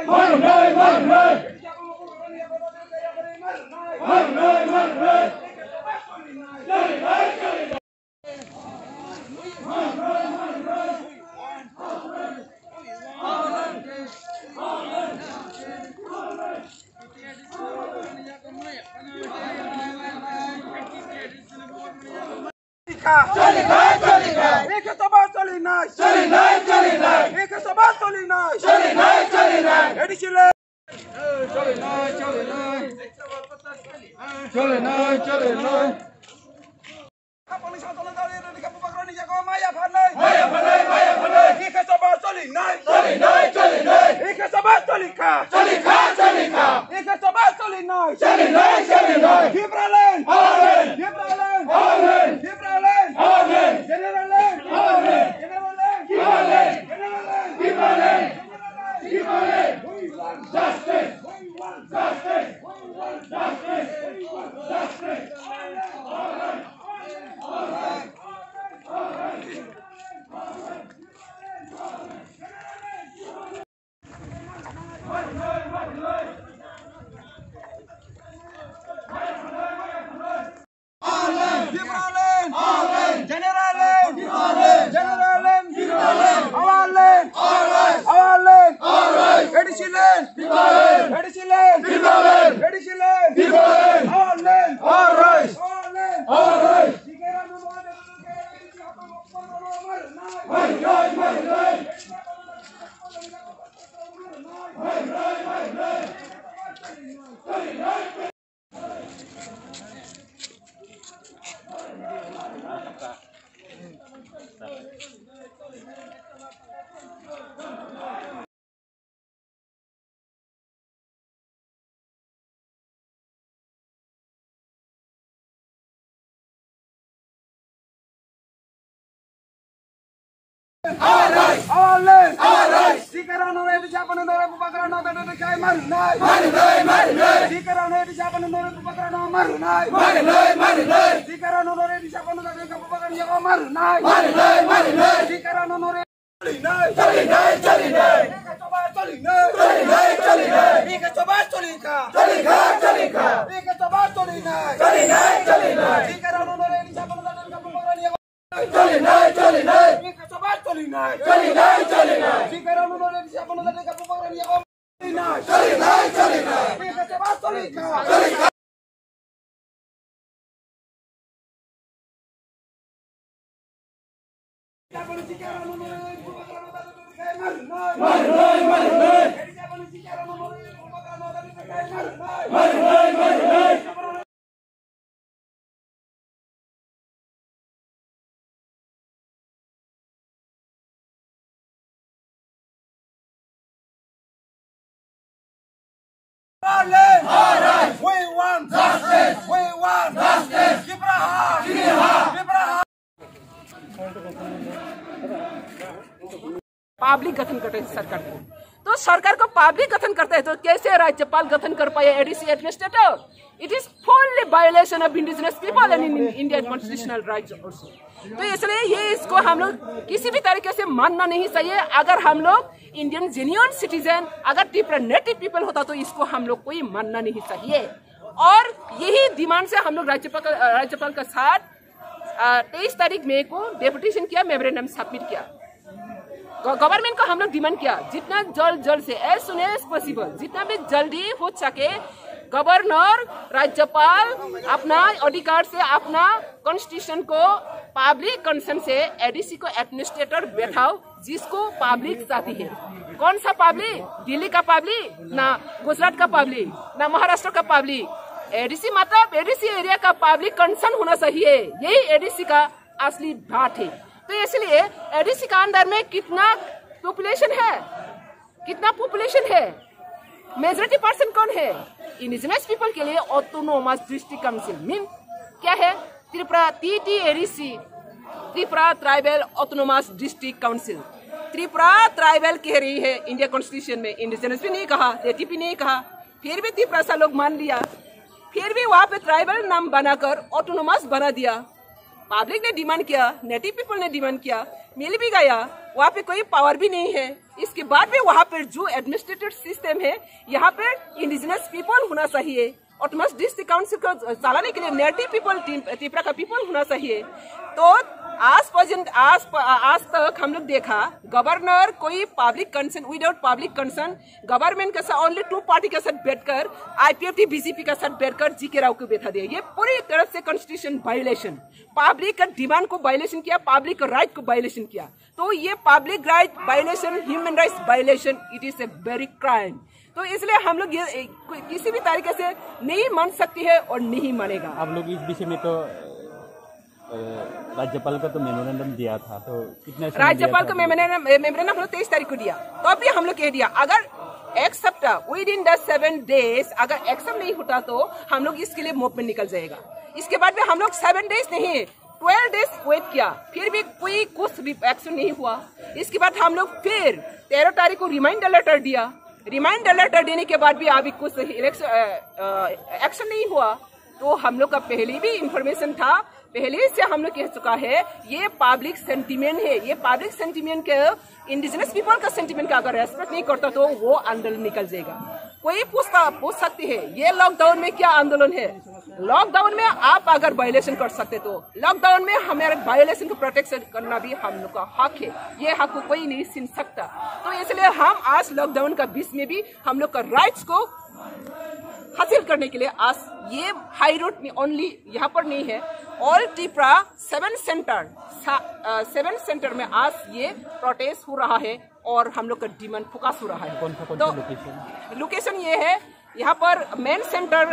Public गठन करते हैं सरकार को, तो सरकार को पब्लिक गठन करते हैं तो कैसे राज्यपाल गठन कर पाए ADC administrator? It is fully violation of indigenous people and Indian constitutional rights also. तो इसलिए ये इसको हम लोग किसी भी तरीके से मानना नहीं चाहिए। अगर हम लोग इंडियन जेन्युइन सिटीजन अगर त्रिपुरा नेटिव पीपल होता तो इसको हम लोग को ही मानना नहीं चाहिए। और यही डिमांड से हम लोग राज्यपाल का साथ 23 तारीख मई को डेपुटेशन किया, मेमोरेंडम सबमिट किया। गवर्नमेंट को हम लोग डिमांड किया जितना जल्द से एज सुन एज पॉसिबल, जितना भी जल्दी हो सके गवर्नर राज्यपाल अपना अधिकार से अपना कॉन्स्टिट्यूशन को पब्लिक कंसर्न से एडीसी को एडमिनिस्ट्रेटर बैठाओ जिसको पब्लिक चाहती है। कौन सा पब्लिक? दिल्ली का पब्लिक, ना गुजरात का पब्लिक, ना महाराष्ट्र का पब्लिक। एडीसी मतलब एडीसी एरिया का पब्लिक कंसर्न होना चाहिए, यही एडीसी का असली बात है। तो इसलिए एडीसी का अंदर में कितना पॉपुलेशन है, कितना पॉपुलेशन है, मेजॉरिटी पर्सन कौन है? इंडिजिनस पीपल के लिए ऑटोनोमस डिस्ट्रिक्ट काउंसिल मीन क्या है? Tripura TTADC, Tripura tribal autonomous district council. Tripura tribal कह रही है इंडिया कॉन्स्टिट्यूशन में, इंडिजिनस भी नहीं कहा, नेटिव भी नहीं कहा, फिर भी त्रिपुरा सा लोग मान लिया, फिर भी वहाँ पे ट्राइबल नाम बनाकर ऑटोनोमस बना दिया। पब्लिक ने डिमांड किया, नेटिव पीपल ने डिमांड किया, मिल भी गया, वहाँ पे कोई पावर भी नहीं है। इसके बाद में वहाँ पर जो एडमिनिस्ट्रेटिव सिस्टम है, यहाँ पे इंडिजिनस पीपल होना चाहिए। ऑटोनमस डिस्ट्रिक्ट काउंसिल को चलाने के लिए नेटिव पीपल, त्रिपुरा का पीपल होना चाहिए। तो आज तक हम लोग देखा गवर्नर कोई public concern, without public concern government के साथ ओनली 2 पार्टी के साथ बैठकर IPFT बीजेपी के साथ बैठकर GK राव को बैठा दिया। ये पूरी तरह से कॉन्स्टिट्यूशन वायलेशन, पब्लिक का डिमांड को वायलेशन किया, पब्लिक राइट को वायलेशन किया। तो ये public right violation, human rights violation, it is a very crime. तो इसलिए हम लोग ये किसी भी तरीके से नहीं मान सकती है और नहीं मानेगा। आप लोग इस विषय में तो राज्यपाल का तो मेमोरेंडम दिया था, तो कितने राज्यपाल को मेमोरेंडम हम लोग 23 तारीख को दिया। तो अभी हम लोग कह दिया अगर एक सप्ताह विद इन द 7 डेज अगर एक्शन नहीं होता तो हम लोग इसके लिए मूवमेंट निकल जाएगा। इसके बाद में हम लोग 7 डेज नहीं 12 डेज वेट किया, फिर भी कोई कुछ एक्शन नहीं हुआ। इसके बाद हम लोग फिर 13 तारीख को रिमाइंडर लेटर दिया। रिमाइंडर लेटर देने के बाद भी अभी कुछ एक्शन नहीं हुआ। तो हम लोग का पहले भी इंफॉर्मेशन था, पहले से हम लोग कह चुका है ये पब्लिक सेंटीमेंट है। ये पब्लिक सेंटीमेंट के इंडिजिनस पीपल का सेंटीमेंट का अगर रेस्पेक्ट नहीं करता तो वो आंदोलन निकल जाएगा। कोई पूछ सकते हैं ये लॉकडाउन में क्या आंदोलन है। लॉकडाउन में आप अगर वायलेशन कर सकते तो लॉकडाउन में हमारे वायलेशन को प्रोटेक्शन करना भी हम लोग का हक है। ये हक को कोई नहीं छीन सकता। तो इसलिए हम आज लॉकडाउन का बीच में भी हम लोग का राइट्स को हासिल करने के लिए आज ये हाई रोड में ओनली यहाँ पर नहीं है, ऑल त्रिपुरा 7 सेंटर में आज ये प्रोटेस्ट हो रहा है और हम लोग का डिमांड फोकस हो रहा है। कौन सा तो लोकेशन ये है, यहाँ पर मेन सेंटर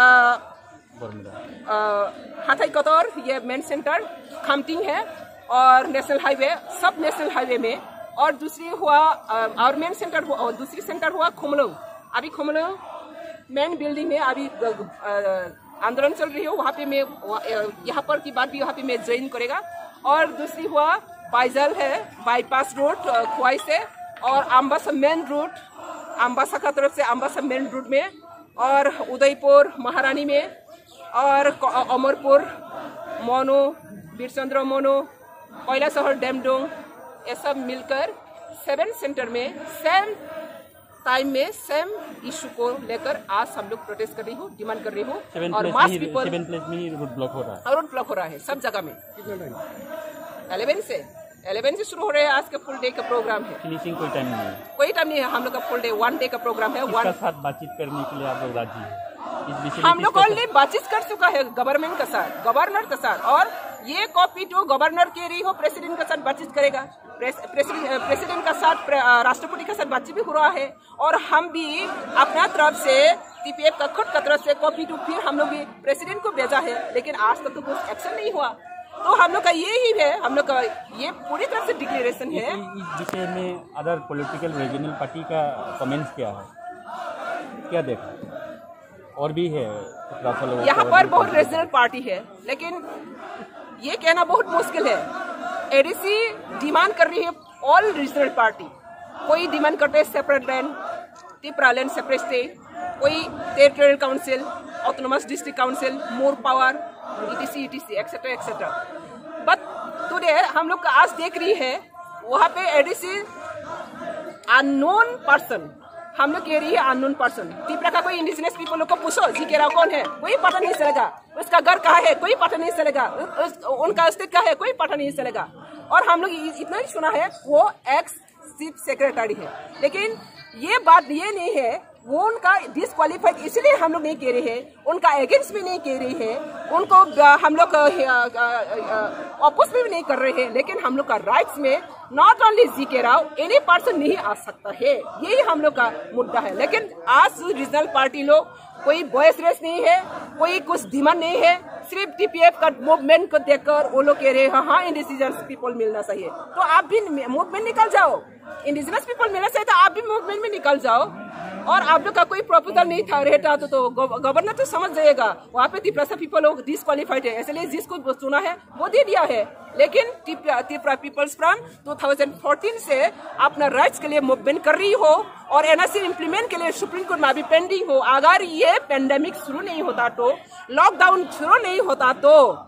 हाथाई कतौर, ये मेन सेंटर खामटिंग है और नेशनल हाईवे, सब नेशनल हाईवे में। और दूसरी हुआ और मेन सेंटर हुआ, और दूसरी सेंटर हुआ खुमलो। अभी खुमलो मेन बिल्डिंग में अभी आंदोलन चल रही है, वहाँ पे मैं यहाँ पर की बात भी वहाँ पे मैं ज्वाइन करेगा। और दूसरी हुआ बाइजल है, बाईपास रोड खुआई से और अम्बासा मेन रोड, अम्बासा का तरफ से अम्बासा मेन रोड में, और उदयपुर महारानी में, और अमरपुर मोनो, बीरचंद्र मोनो, कोयला शहर डेमडोंग, ये सब मिलकर 7 सेंटर में सेम टाइम में सेम इशू को लेकर आज हम लोग प्रोटेस्ट कर रही हूँ, डिमांड कर रही हूँ। और मास पीपल 7 प्लेस में ही रोड ब्लॉक हो रहा है, रोड ब्लॉक हो रहा है सब जगह में। 11 से शुरू हो रहे हैं। आज का फुल डे का प्रोग्राम है, फिनिशिंग कोई टाइम नहीं है, कोई टाइम नहीं है। हम लोग का फुल डे 1 डे का प्रोग्राम है। इसका साथ बातचीत करने के लिए आप लोग राजी हैं? हम लोग ऑलरेडी बातचीत कर चुका है गवर्नमेंट के साथ, गवर्नर के साथ, और ये कॉपी टू गवर्नर के रही हो, प्रेसिडेंट के साथ बातचीत करेगा, प्रेसिडेंट का साथ राष्ट्रपति के साथ बातचीत भी हो रहा है। और हम भी अपना तरफ से TPF का खुद का तरफ से कॉपी टू फिर हम लोग भी प्रेसिडेंट को भेजा है, लेकिन आज तक तो कुछ एक्शन नहीं हुआ। तो हम लोग का ये ही है, हम लोग का ये पूरी तरह से डिक्लेरेशन है। इस विषय में अदर पॉलिटिकल रीजनल पार्टी का कमेंट्स क्या है, क्या देखा? और भी है यहाँ पर बहुत रीजनल पार्टी है, लेकिन ये कहना बहुत मुश्किल है। ADC डिमांड कर रही है ऑल रीजनल पार्टी, कोई डिमांड करते हैं separate land, Tripura land separate state, कोई territorial council, autonomous district council, more power, ETC etcetera etcetera. But today हम लोग आज देख रही है वहाँ पे ADC अननोन पर्सन, हम लोग कह रही है अननोन पर्सन। त्रिपुरा का कोई इंडिजिनस पीपल लोग को पूछो GK राव कौन है, कोई पता नहीं चलेगा। उसका घर कहाँ है, कोई पता नहीं चलेगा। उनका अस्तित्व क्या है, कोई पता नहीं चलेगा। और हम लोग इतना ही सुना है वो एक्स चीफ सेक्रेटरी है, लेकिन ये बात ये नहीं है वो उनका डिसक्वालीफाइड इसलिए हम लोग नहीं कह रहे हैं, उनका अगेंस्ट भी नहीं कह रहे हैं, उनको हम लोग अपोज भी नहीं कर रहे हैं। लेकिन हम लोग का राइट्स में not only GK Rao, any person नहीं आ सकता है, यही हम लोग का मुद्दा है। लेकिन आज रीजनल पार्टी लोग कोई वॉइस रेस नहीं है, कोई कुछ डिमांड नहीं है, सिर्फ TPF का मूवमेंट को देखकर वो लोग कह रहे हैं हाँ इंडिजिनस पीपल मिलना चाहिए। तो आप भी मूवमेंट निकल जाओ, इंडिजिनस पीपल मिलना चाहिए तो आप भी मूवमेंट में निकल जाओ। और आप लोग का कोई प्रपोजल नहीं था रहता तो गवर्नर तो समझ जाएगा वहाँ पे त्रिपुरा पीपल लोग डिसक्वालीफाइड है, इसलिए जिसको चुना है वो दे दिया है। लेकिन त्रिपुरा पीपल्स फ्रंट 2014 से अपना राइट्स के लिए मूवमेंट कर रही हो और NRC इम्प्लीमेंट के लिए सुप्रीम कोर्ट में अभी पेंडिंग हो। अगर ये पेंडेमिक शुरू नहीं होता तो, लॉकडाउन शुरू नहीं होता तो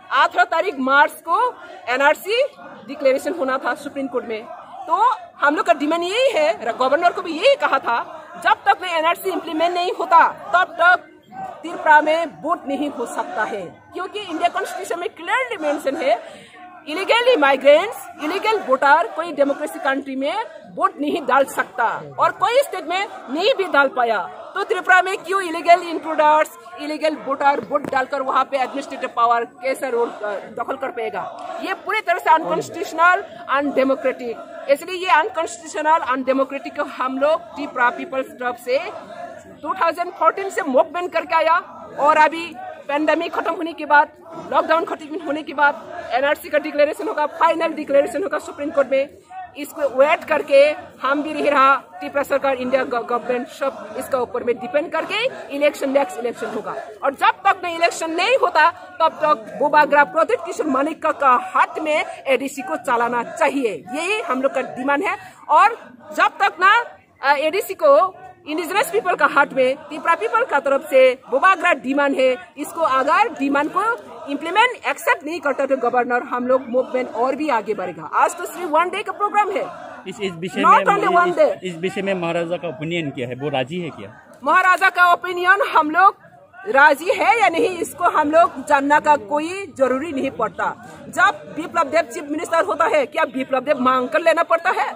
18 तारीख मार्च को एनआरसी डिक्लेरेशन होना था सुप्रीम कोर्ट में। तो हम लोग का डिमांड यही है, गवर्नर को भी यही कहा था, जब तक एनआरसी इम्प्लीमेंट नहीं होता तब तक त्रिपुरा में वोट नहीं हो सकता है, क्योंकि इंडिया कॉन्स्टिट्यूशन में क्लियरली मेंशन है इलीगल माइग्रेंट्स, इलीगल वोटर कोई डेमोक्रेसी कंट्री में वोट नहीं डाल सकता, और कोई स्टेट में नहीं भी डाल पाया। तो त्रिपुरा में क्यों illegal intruders, illegal voter vote डालकर वहां पे एडमिनिस्ट्रेटिव पावर कैसे रोल दखल कर पाएगा? ये पूरी तरह से अनकॉन्स्टिट्यूशनल, अनडेमोक्रेटिक। इसलिए ये अनकॉन्स्टिट्यूशनल, अनडेमोक्रेटिक को हम लोग त्रिपुरा पीपल्स तरफ से 2014 से मूवमेंट करके आया, और अभी पेंडेमिक खत्म होने के बाद, लॉकडाउन खत्म होने के बाद एनआरसी का डिक्लेरेशन होगा, फाइनल डिक्लेरेशन होगा सुप्रीम कोर्ट में। इसको वेट करके हम भी रह रहा, त्रिपुरा सरकार, इंडिया गवर्नमेंट सब इसका ऊपर में डिपेंड करके इलेक्शन, नेक्स्ट इलेक्शन होगा। और जब तक ना इलेक्शन नहीं होता तब तक बोबाग्रा प्रदीप किशोर मानिक का हाथ में एडीसी को चलाना चाहिए, यही हम लोग का डिमांड है। और जब तक ना एडीसी को इंडिजिनस पीपल का हाथ में, त्रिपुरा पीपल का तरफ से बोबाग्रा डिमांड है, इसको अगर डिमांड को इम्प्लीमेंट एक्सेप्ट नहीं करता तो गवर्नर, हम लोग मूवमेंट और भी आगे बढ़ेगा। आज तो सिर्फ 1 डे का प्रोग्राम है, इस विषय नॉट ओनली 1 डे। इस विषय में महाराजा का ओपिनियन क्या है, वो राजी है क्या? महाराजा का ओपिनियन हम लोग राजी है या नहीं, इसको हम लोग जानना का कोई जरूरी नहीं पड़ता। जब बिप्लब देव चीफ मिनिस्टर होता है, क्या बिप्लब देव मांग कर लेना पड़ता है?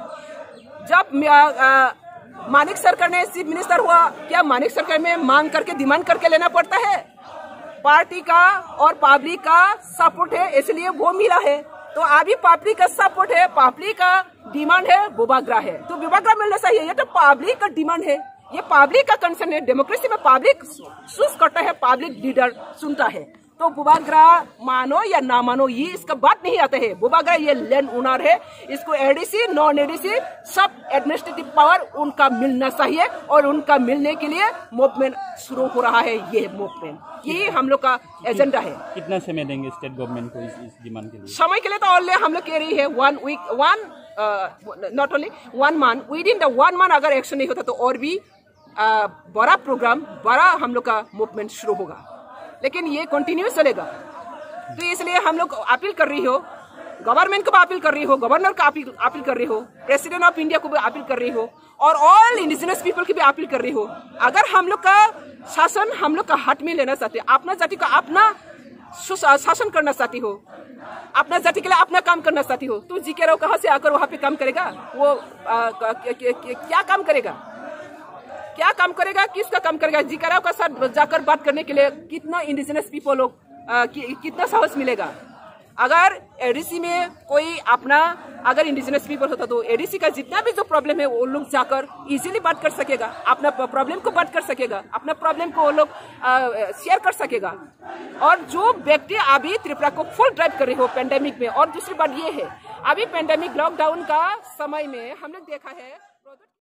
जब मानिक सरकार ने चीफ मिनिस्टर हुआ, क्या मानिक सरकार में मांग करके, डिमांड करके लेना पड़ता है? पार्टी का और पब्लिक का सपोर्ट है, इसलिए वो मिला है। तो अभी पब्लिक का सपोर्ट है, पब्लिक का डिमांड है, बोबाग्रा है, तो बोबाग्रा मिलना चाहिए। ये तो पब्लिक का डिमांड है, ये पब्लिक का कंसर्न है। डेमोक्रेसी में पब्लिक चूज करता है, पब्लिक लीडर सुनता है। तो बोबाग्रा मानो या ना मानो, ये इसका बात नहीं आता है। बोबाग्रा ये लैंड ओनर है, इसको एडीसी, नॉन एडीसी सब एडमिनिस्ट्रेटिव पावर उनका मिलना चाहिए, और उनका मिलने के लिए मूवमेंट शुरू हो रहा है। ये मूवमेंट, यही हम लोग का एजेंडा है। कितना समय देंगे स्टेट गवर्नमेंट को इस डिमांड के लिए? समय के लिए तो ऑलरेडी हम लोग कह रही है 1 week, not only 1 month, within the 1 month अगर एक्शन नहीं होता तो और भी बड़ा प्रोग्राम, बड़ा हम लोग का मूवमेंट शुरू होगा, लेकिन ये कंटिन्यूस चलेगा। तो इसलिए हम लोग अपील कर रही हो, गवर्नमेंट को भी अपील कर रही हो, गवर्नर को अपील कर रही हो, प्रेसिडेंट ऑफ इंडिया को भी अपील कर रही हो, और ऑल इंडिजिनस पीपल की भी अपील कर रही हो। अगर हम लोग का शासन हम लोग का हाथ में लेना चाहते, अपना जाति का अपना शासन करना चाहती हो, अपना जाति के लिए अपना काम करना चाहती हो, तो जी के राव कहाँ से आकर वहां पे काम करेगा? वो क्या काम करेगा? क्या काम करेगा? किसका काम करेगा? जी के राव का साथ जाकर बात करने के लिए कितना इंडिजिनस पीपल लोग, कितना साहस मिलेगा? अगर एडीसी में कोई अपना, अगर इंडिजिनस पीपल होता तो एडीसी का जितना भी जो प्रॉब्लम है वो लोग जाकर इजीली बात कर सकेगा, अपना प्रॉब्लम को बात कर सकेगा, अपना प्रॉब्लम को वो लोग शेयर कर सकेगा। और जो व्यक्ति अभी त्रिपुरा को फुल ड्राइव कर रहे हो पेंडेमिक में, और दूसरी बात ये है, अभी पेंडेमिक लॉकडाउन का समय में हम लोग देखा है